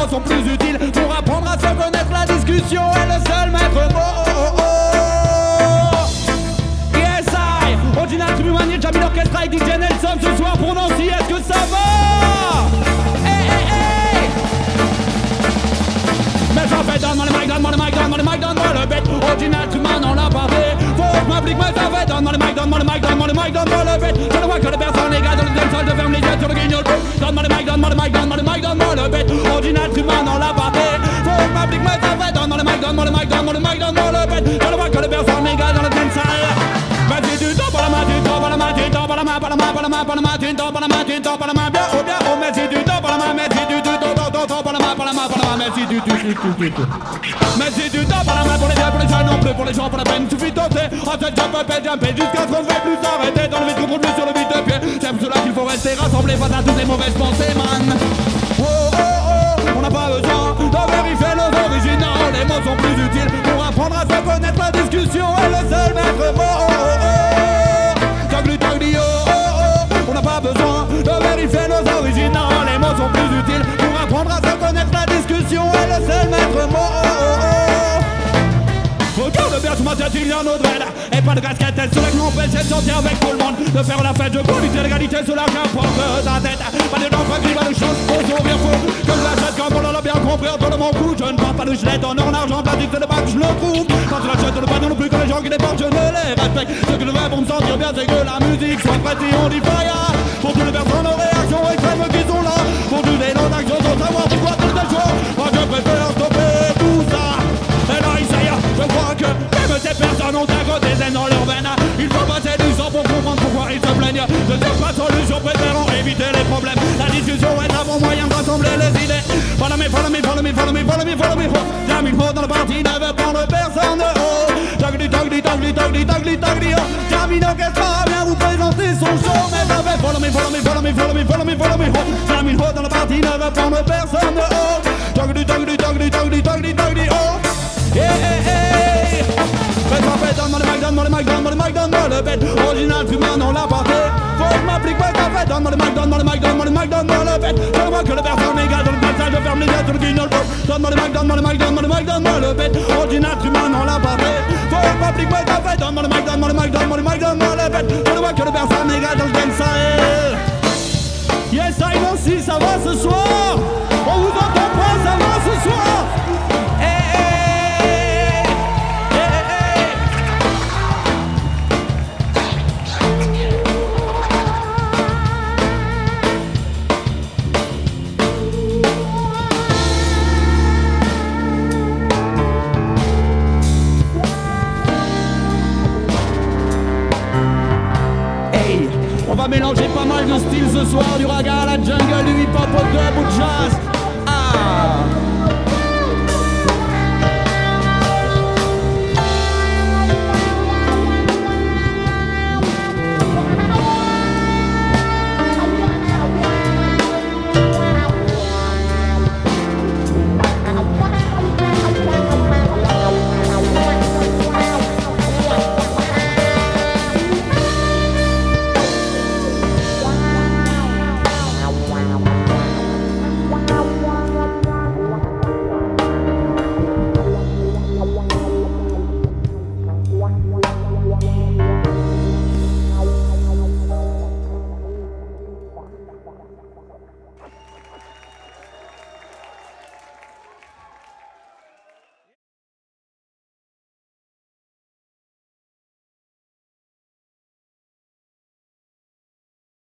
sont plus utiles pour apprendre à se connaître. La discussion est le seul maître mot. Yes I, original tribu manier, Jamil Orchestra et DJ Nelson ce soir pour Nancy, est-ce que ça va? Hey. Mais j'en fais donne-moi le mic, donne-moi le mic, donne-moi le mic, donne-moi le bête. Original tribu on l'a parlé. Faut que m'applique, mais ça fait donne-moi le mic, donne-moi le mic, donne-moi le mic, donne-moi le bête. Je ne vois que les personnes égales dans le dancehall, je ferme les yeux sur le guignol. Donne-moi le mic, donne-moi le mic, donne-moi le mic, donne-moi le bête. Original tribu on l'a parlé. Faut que m'applique, mais ça fait donne-moi le mic, donne-moi le mic, donne-moi le mic, donne-moi le bête. Je ne vois que les personnes égales dans le dancehall. Vas-y du top à la main, du top à la main, du top à la main, pas la main, pas la main, pas la main, du top à la main, du top à la main, bien haut, merci du top à la main, merci du top à la main, pas la main, pas la main, merci du merci du top à la main pour les biens, pour les jeunes, non plus pour les gens, pour la peine, suffit de tenter, en tête, jumper, jusqu'à ce qu'on ne va plus s'arrêter, dans le vide, contrôle plus sur le vide de pied, c'est pour cela qu'il faut rester rassemblés face à toutes les mauvaises pensées, man. On n'a pas besoin de vérifier nos originaux, les mots sont plus utiles pour apprendre à se connaître, la discussion est le seul maître mot. On n'a pas besoin de vérifier nos originaux, les mots sont plus utiles pour apprendre à se connaître, la discussion est le seul maître mot. Regarde bien, ce matin il y a notre veine. Et pas de casquette, elle se lève, l'empêche de chanter avec tout le monde. De faire la fête de qualité, l'égalité, cela qu'importe ta tête. Pas de naufrage, pas de chance, faut sourire faux. Que je l'achète comme on l'a bien compris, entre mon cou. Je ne parle pas de gelette en or, en argent, plastique, c'est le bac, je le trouve. Quand je l'achète le panier, non plus que les gens qui les portent, je ne les respecte. Ce que je veux pour me sentir bien, c'est que la musique soit prête et on dit fire. Pour toutes les personnes aux réactions extrêmes qui sont là. Pour toutes les non-actions, sans savoir pourquoi toutes les choses. Moi je préfère stopper tout ça. Et là, je crois que même ces personnes ont un côté zen dans leur veine. Il faut passer du sang pour comprendre pourquoi ils se plaignent. De cette solution, préférons éviter les problèmes. La discussion est un bon moyen de rassembler les idées. Follow me. Jamil Ho dans le parti ne veut prendre personne de haut. Tagli, oh. Jamil Orchestra vient vous présenter son show. Mais ça fait follow me. Jamil Ho dans le parti ne veut prendre personne de haut. Tagli, oh. Hey. Fais donne-moi le mic, donne-moi le bête. Original, tu m'en on l'a porté. Faut que m'applique, ouais, ça fait donne-moi le mic, donne-moi le bête. Je vois que le personne égale dans le passage, je ferme les yeux sur le guignol. Donne-moi le bête. Original, tu m'en on l'a porté. Faut que m'applique, ouais, ça fait donne-moi le mic, donne-moi le bête. Je vois que le personne égale dans le dancehall. Yes, I know si ça va ce soir. On vous entend pas, ça va ce soir. On va mélanger pas mal de styles ce soir, du raga à la jungle, du hip-hop au dub ou jazz.